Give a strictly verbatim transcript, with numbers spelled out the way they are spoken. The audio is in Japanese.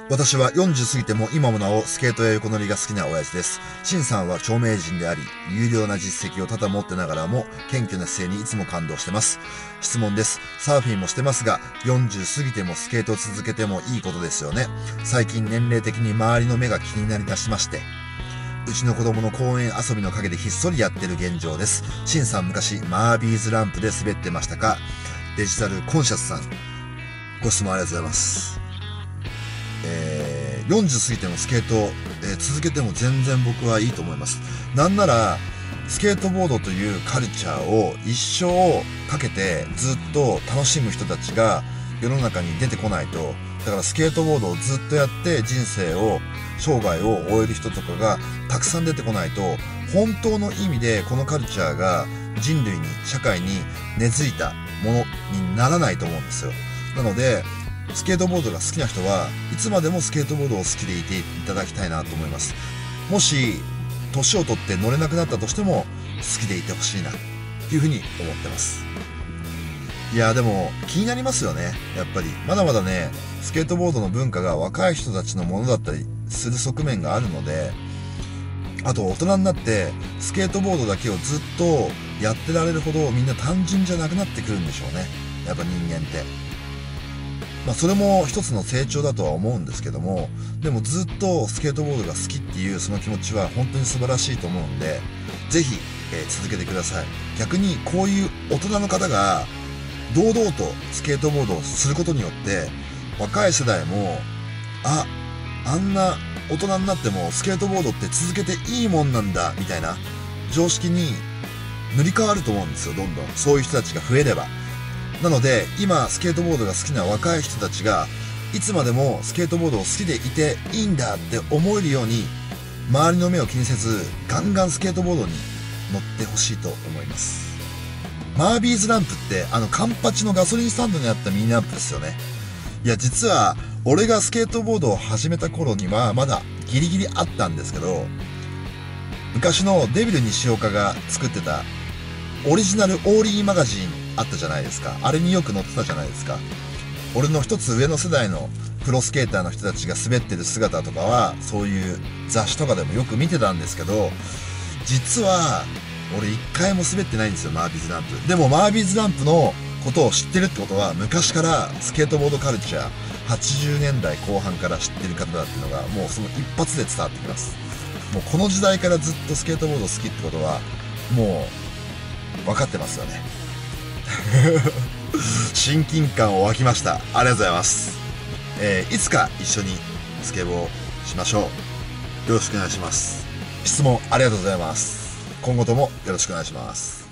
私はよんじゅう過ぎても今もなおスケートや横乗りが好きな親父です。シンさんは著名人であり、有料な実績をただ持ってながらも謙虚な姿勢にいつも感動してます。質問です。サーフィンもしてますが、よんじゅう過ぎてもスケートを続けてもいいことですよね。最近年齢的に周りの目が気になりだしまして、うちの子供の公園遊びの陰でひっそりやってる現状です。シンさん昔マービーズランプで滑ってましたか？デジタルコンシャスさん、ご質問ありがとうございます。えー、よんじゅう過ぎてもスケート、えー、続けても全然僕はいいと思います。なんならスケートボードというカルチャーを一生かけてずっと楽しむ人たちが世の中に出てこないと、だからスケートボードをずっとやって人生を生涯を終える人とかがたくさん出てこないと、本当の意味でこのカルチャーが人類に社会に根付いたものにならないと思うんですよ。なのでスケートボードが好きな人はいつまでもスケートボードを好きでいていただきたいなと思います。もし年を取って乗れなくなったとしても好きでいてほしいなっていうふうに思ってます。いやでも気になりますよね。やっぱりまだまだね、スケートボードの文化が若い人たちのものだったりする側面があるので、あと大人になってスケートボードだけをずっとやってられるほどみんな単純じゃなくなってくるんでしょうね。やっぱ人間ってまあそれも一つの成長だとは思うんですけども、でもずっとスケートボードが好きっていうその気持ちは本当に素晴らしいと思うんで、ぜひ、えー、続けてください。逆にこういう大人の方が堂々とスケートボードをすることによって若い世代も、あ、あんな大人になってもスケートボードって続けていいもんなんだみたいな常識に塗り替わると思うんですよ。どんどんそういう人たちが増えれば。なので今スケートボードが好きな若い人たちがいつまでもスケートボードを好きでいていいんだって思えるように、周りの目を気にせずガンガンスケートボードに乗ってほしいと思います。マービーズランプってあのカンパチのガソリンスタンドにあったミニランプですよね。いや実は俺がスケートボードを始めた頃にはまだギリギリあったんですけど、昔のデビル西岡が作ってたオリジナルオーリーマガジンあったじゃないですか。あれによく載ってたじゃないですか。俺の一つ上の世代のプロスケーターの人たちが滑ってる姿とかはそういう雑誌とかでもよく見てたんですけど、実は俺一回も滑ってないんですよ、マービーズランプ。でもマービーズランプのことを知ってるってことは、昔からスケートボードカルチャーはちじゅうねんだいこう半から知ってる方だっていうのがもうその一発で伝わってきます。もうこの時代からずっとスケートボード好きってことはもう分かってますよね。親近感を湧きました。ありがとうございます。えー、いつか一緒にスケボーしましょう。よろしくお願いします。質問ありがとうございます。今後ともよろしくお願いします。